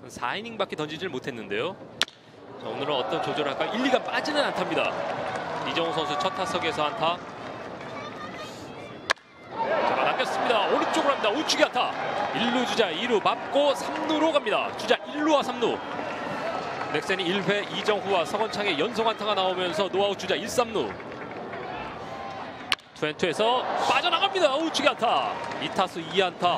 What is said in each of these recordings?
4이닝밖에 던지질 못했는데요. 자, 오늘은 어떤 조절을 할까? 1, 2가 빠지는 안타입니다. 이정우 선수 첫 타석에서 안타. 자, 남겼습니다. 오른쪽으로 합니다. 우측에 안타. 1루 주자 2루 맞고 3루로 갑니다. 주자 1루와 3루. 넥센이 1회 이정후와 서건창의 연속 안타가 나오면서 노아웃 주자 1, 3루. 투앤투에서 빠져나갑니다. 우측에 안타. 2타수 2안타.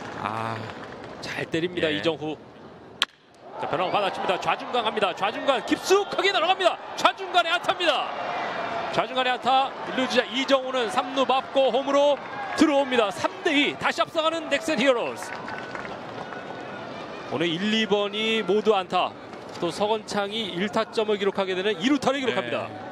잘 때립니다. 예. 이정후. 자, 변화가 받아칩니다. 좌중간 갑니다. 좌중간 깊숙하게 날아갑니다. 좌중간에 안타입니다. 좌중간에 안타. 1루 주자 이정후는 3루 맞고 홈으로 들어옵니다. 3대2 다시 앞서가는 넥센 히어로즈. 오늘 1, 2번이 모두 안타. 또 서건창이 1타점을 기록하게 되는 2루타를 기록합니다. 네.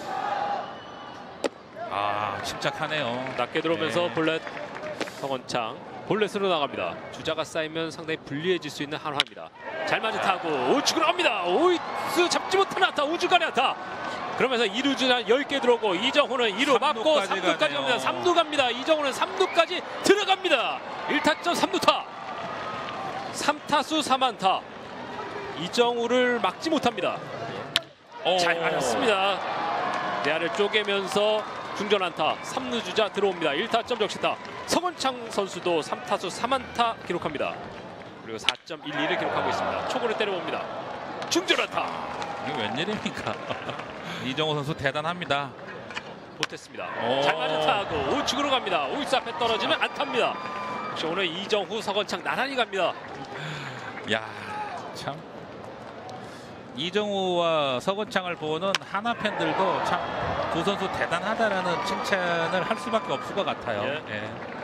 침착하네요. 낮게 들어오면서 네. 볼넷. 서건창 볼넷으로 나갑니다. 주자가 쌓이면 상당히 불리해질 수 있는 한화입니다. 잘 맞은 타구 우측으로 갑니다. 오이스 잡지 못하는 안타. 우중간에 안타. 그러면서 2루 주자 10개 들어오고 이정후는 2루 맞고 3루까지 갑니다. 3루 갑니다. 이정후는 3루까지 들어갑니다. 1타점 3루타. 3타수 3안타. 이정후를 막지 못합니다. 잘 맞았습니다. 내야를 쪼개면서 중전 안타. 3루 주자 들어옵니다. 1타점 적시타. 서건창 선수도 3타수 3안타 기록합니다. 그리고 4.12를 기록하고 있습니다. 초구를 때려봅니다. 중전 안타. 이게 웬일입니까? 이정우 선수 대단합니다. 못했습니다. 잘 맞은 타구 우측으로 갑니다. 우익수 앞에 떨어지면 안타입니다. 역시 오늘 이정후 서건창 나란히 갑니다. 야, 참 이정우와 서건창을 보는 하나 팬들도 참 두 선수 대단하다라는 칭찬을 할 수밖에 없을 것 같아요. 예. 예.